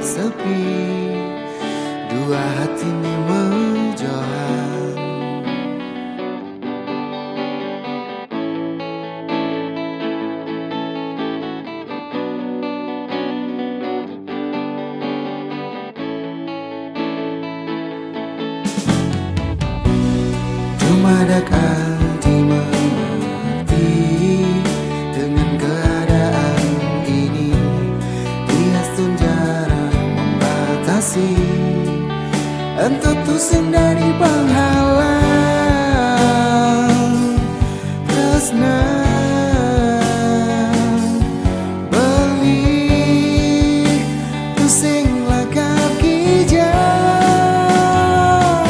sepi, dua hati ini menjohan. Cuma ada hati mengerti dengan keadaan ini. Dia pun jarang membatasi untuk tusuk dari penghalang tresna beli pusing lakap kijang.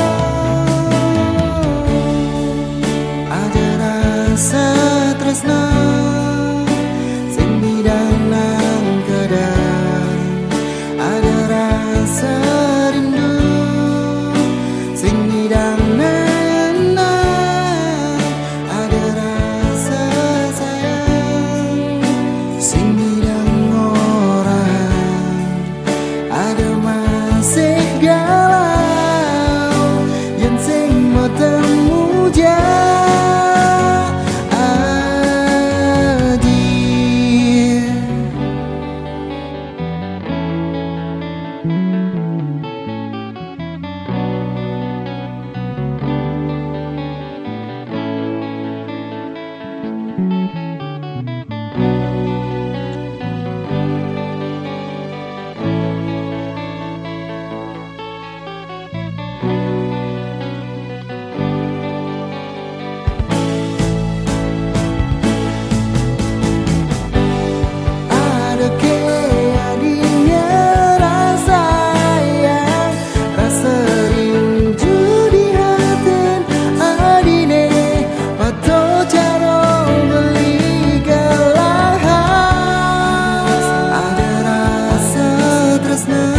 Ada rasa tresna sing bidang nang kedang, ada rasa rindu sing bidang nenang, ada rasa sayang sing bidang orang, ada masih galau yang sing mau temu jah. Tresna